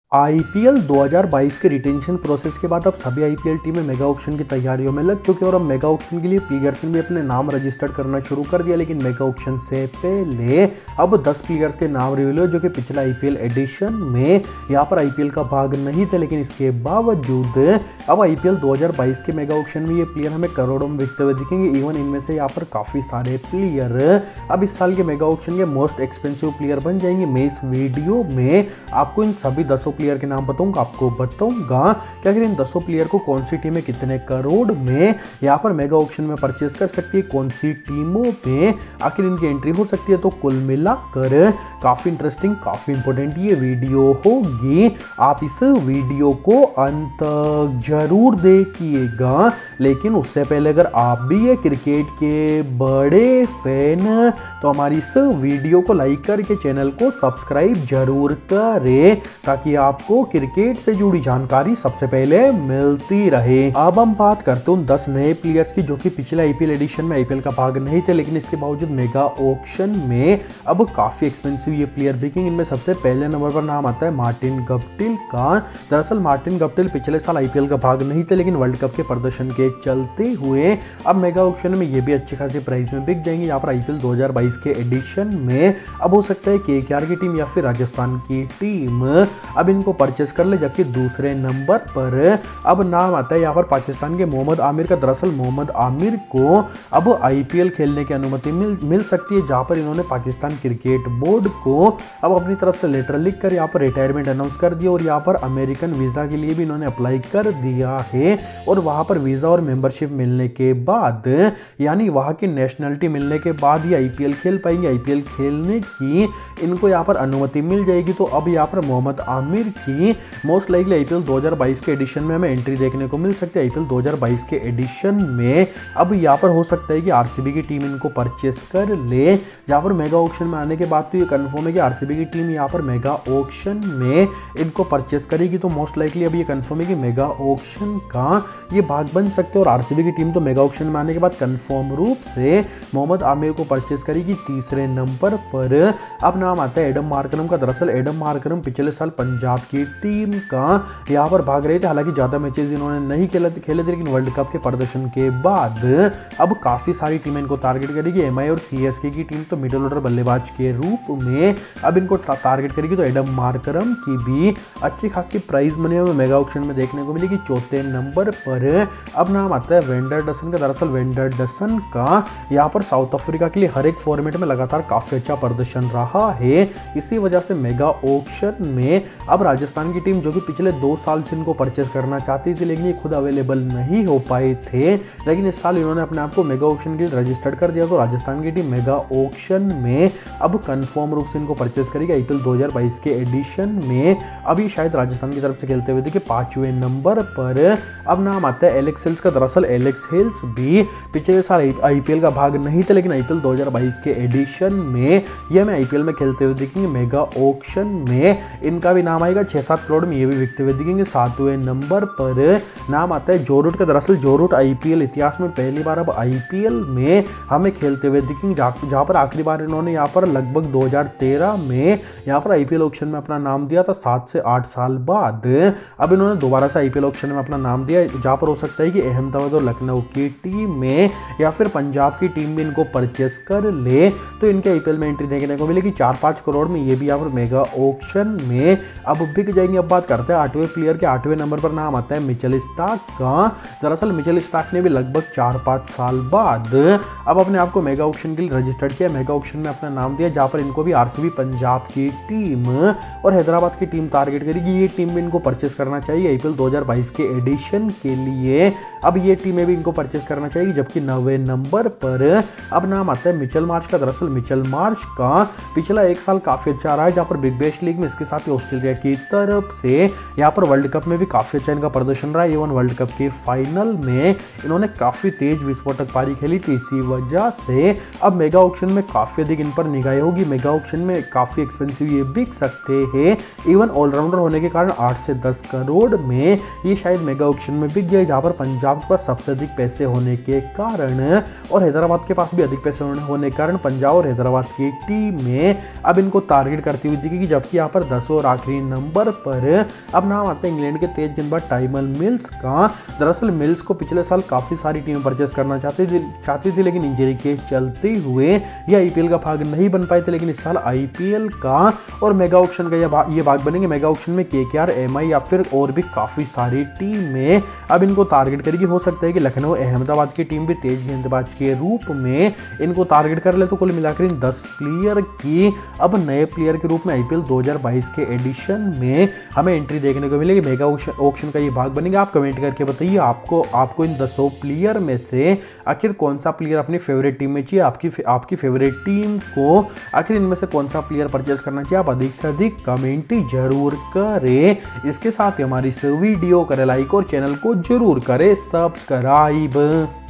IPL 2022 के retention process के बाद अब सभी आईपीएल टीमें मेगा ऑक्शन की तैयारियों में लग चुके हैं और अब मेगा ऑक्शन के लिए प्लेयर्स ने भी अपने नाम रजिस्टर करना शुरू कर दिया। लेकिन मेगा ऑक्शन से पहले अब 10 प्लेयर्स के नाम रिवील हुए जो कि पिछले आईपीएल एडिशन में यहाँ पर आईपीएल का भाग नहीं थे, लेकिन इसके बावजूद अब आईपीएल 2022 के मेगा ऑक्शन में ये प्लेयर हमें करोड़ों में बिकते हुए दिखेंगे। इवन इनमें से यहाँ पर काफ़ी सारे प्लेयर अब इस साल के मेगा ऑक्शन के मोस्ट एक्सपेंसिव प्लेयर बन जाएंगे। मैं इस वीडियो में आपको इन सभी 10 प्लेयर के नाम बताऊंगा। आपको बताऊंगा कि अगर इन 10 प्लेयर को कौन सी टीमें कितने करोड़ में यहाँ पर मेगा ऑक्शन में परचेस कर सकती है, कौन सी टीमों में आखिर इनकी एंट्री हो सकती है। तो कुल मिलाकर काफी इंटरेस्टिंग, काफी इंपॉर्टेंट ये वीडियो होगी। आप इस वीडियो को अंत तक जरूर देखिएगा। लेकिन उससे पहले अगर आप भी ये क्रिकेट के बड़े फैन तो हमारी इस वीडियो को लाइक करके चैनल को सब्सक्राइब जरूर करें ताकि आपको क्रिकेट से जुड़ी जानकारी सबसे पहले मिलती रहे। अब हम बात करते हैं उन 10 नए प्लेयर्स की जो कि पिछले आईपीएल एडिशन में आईपीएल का भाग नहीं थे, लेकिन इसके बावजूद मेगा ऑक्शन में अब काफी एक्सपेंसिव ये प्लेयर बिकेंगे। इनमें सबसे पहले नंबर पर नाम आता है मार्टिन गप्टिल का। दरअसल मार्टिन गप्टिल पिछले साल आईपीएल का भाग नहीं थे, लेकिन वर्ल्ड कप के प्रदर्शन के चलते हुए अब मेगा ऑक्शन में ये भी अच्छी खासी प्राइस में बिक जाएंगे। यहाँ पर आईपीएल 2022 के एडिशन में अब हो सकता है केकेआर की टीम या फिर राजस्थान की टीम अब इनको परचेस कर ले। जबकि दूसरे नंबर पर अब नाम आता है यहाँ पर पाकिस्तान के मोहम्मद आमिर का। दरअसल मोहम्मद आमिर को अब आईपीएल खेलने की अनुमति मिल सकती है, जहां पर इन्होंने पाकिस्तान क्रिकेट बोर्ड को अब अपनी तरफ से लेटर लिख कर यहाँ पर रिटायरमेंट अनाउंस कर दिया और यहाँ पर अमेरिकन वीजा के लिए भी इन्होंने अप्लाई कर दिया है। और वहां पर वीजा और मेंबरशिप मिलने के बाद यानी वहां की नेशनलिटी मिलने के बाद ही आईपीएल खेल पाएंगे। आईपीएल खेलने की इनको यहाँ पर अनुमति मिल जाएगी। तो अब यहाँ पर मोहम्मद आमिर की मोस्ट लाइकली आईपीएल 2022 के एडिशन में हमें एंट्री देखने को मिल सकती है। आईपीएल 2022 के एडिशन में अब यहाँ पर हो सकता है कि आरसीबी की टीम इनको परचेस कर ले। यहाँ पर मेगा ऑक्शन में आने के बाद तो ये कंफर्म है कि आरसीबी की टीम यहाँ पर मेगा ऑक्शन में इनको परचेस करेगी। तो मोस्ट लाइकली अब ये कंफर्म है कि मेगा ऑक्शन का ये भाग बन सकते हैं और आरसीबी की टीम तो मेगा ऑक्शन में आने के बाद कंफर्म रूप से मोहम्मद आमिर को परचेस करेगी। तीसरे नंबर पर अब नाम आता है एडम मार्करम का। दरअसल एडम मार्करम पिछले साल पंजाब की टीम का यहाँ पर भाग रहे थे। हालांकि ज्यादा मैचेस इन्होंने नहीं खेले थे, लेकिन वर्ल्ड कप के प्रदर्शन के बाद अब काफी सारी टीमें इनको टारगेट करेगी। एमआई और सीएसके की टीम तो मिडिल ऑर्डर बल्लेबाज के रूप में अब इनको टारगेट करेगी। तो एडम मार्करम की भी अच्छी खासी प्राइस मनी हमें मेगा ऑक्शन में देखने को मिलेगी। चौथे नंबर पर अब नाम आता है वेंडरडसन का। दरअसल वेंडरडसन का यहाँ पर साउथ अफ्रीका के लिए हर एक फॉर्मेट में लगातार काफी अच्छा प्रदर्शन रहा है। इसी वजह से मेगा ऑक्शन में अब राजस्थान की टीम जो कि पिछले 2 साल से इनको परचेस करना चाहती थी, लेकिन ये खुद अवेलेबल नहीं हो पाए थे, लेकिन इस साल इन्होंने अपने आप को मेगा ऑक्शन के लिए रजिस्टर्ड कर दिया। तो राजस्थान की टीम मेगा ऑक्शन में अब कंफर्म रूप से इनको परचेस करेगी। आईपीएल 2022 के एडिशन में अभी शायद राजस्थान की तरफ से खेलते हुए देखिए। 5वें नंबर पर अब नाम आता है एलेक्स हेल्स का। दरअसल एलेक्स हेल्स भी पिछले साल आईपीएल का भाग नहीं थे, लेकिन आईपीएल 2022 के एडिशन में ये हमें आईपीएल में खेलते हुए दिखेंगे। मेगा ऑक्शन में इनका भी नाम आएगा। 6-7 करोड़ में ये भी बिकते हुए दिखेंगे। 7वें नंबर पर नाम आता है जो रूट का। दरअसल जो रूट आईपीएल इतिहास में पहली बार अब आईपीएल में हमें खेलते हुए दिखेंगे, जहां पर आखिरी बार इन्होंने यहाँ पर लगभग 2013 में यहाँ पर आईपीएल ऑक्शन में अपना नाम दिया था। 7 से 8 साल बाद अब इन्होंने दोबारा से आईपीएल ऑक्शन में अपना नाम दिया, जहां पर हो सकता है कि अहमदाबाद और लखनऊ की टीम में या फिर पंजाब की टीम में इनको परचेस कर ले तो इनके आईपीएल में एंट्री देखने को मिलेगी। 4-5 करोड़ में ये भी यहाँ पर मेगा ऑक्शन में अब बिक जाएंगे। अब बात करते हैं 8वें प्लेयर के। 8वें नंबर पर नाम आता है मिचेल स्टार्क का। दरअसल मिचेल स्टार्क ने भी लगभग 4-5 साल बाद अब अपने आप को मेगा ऑक्शन के लिए रजिस्टर्ड किया, मेगा ऑक्शन में अपना नाम दिया, जहां पर इनको भी आरसीबी पंजाब की टीम और हैदराबाद की टीम टारगेट करेगी। ये टीम भी इनको परचेस करना चाहिए आईपीएल 2022 के एडिशन के लिए। अब ये टीमें भी इनको परचेस करना चाहिए। जबकि 9वें नंबर पर अब नाम आता है मिचेल मार्श का। दरअसल मिचेल मार्श का पिछला 1 साल काफी अच्छा रहा है, जहां पर बिग बैश लीग में इसके साथ ही ऑस्ट्रेलिया की तरफ से यहाँ पर वर्ल्ड कप में भी काफी अच्छा इनका प्रदर्शन रहा है। इवन वर्ल्ड कप के फाइनल में इन्होंने काफी तेज विस्फोटक पारी खेली थी। इसी वजह से अब मेगा ऑक्शन में काफी अधिक इन पर निगाहें होगी। मेगा ऑक्शन में काफी एक्सपेंसिव ये बिक सकते हैं। इवन ऑलराउंडर होने के कारण 8 से 10 करोड़ में ये शायद मेगा ऑक्शन में बिक जाए, जहां पर पंजाब के पास सबसे अधिक पैसे होने के कारण और हैदराबाद के पास भी अधिक पैसे होने के कारण पंजाब और हैदराबाद की टीम में अब इनको टारगेट करती हुई दिखेगी। जबकि यहाँ पर 10 और आखिरी नंबर पर अब नाम आता है इंग्लैंड के तेज गेंदबाज टाइमल मिल्स का। दरअसल मिल्स को पिछले साल काफ़ी सारी टीमें परचेस करना चाहती थी लेकिन इंजरी के चलते हुए ये आईपीएल का भाग नहीं बन पाए थे। लेकिन इस साल आईपीएल का और मेगा ऑक्शन का ये भाग बनेंगे। मेगा ऑक्शन में केकेआर, एमआई या फिर और भी काफ़ी सारी टीमें अब इनको टारगेट करेगी। हो सकता है कि लखनऊ अहमदाबाद की टीम भी तेज गेंदबाज के रूप में इनको टारगेट कर ले। तो कुल मिलाकर इन 10 प्लेयर की अब नए प्लेयर के रूप में आईपीएल 2022 के एडिशन में हमें एंट्री देखने को मिलेगी। मेगा ऑक्शन का ये भाग बनेगा। आप कमेंट करके बताइए आपको इन 10 प्लेयर में से आखिर कौन सा प्लेयर अपनी फेवरेट टीम में चाहिए। आपकी फेवरेट टीम को आखिर इनमें से कौन सा प्लेयर परचेज करना चाहिए। आप अधिक से अधिक कमेंट जरूर करें। इसके साथ ही हमारी इस वीडियो करें लाइक और चैनल को जरूर करें सब्सक्राइब।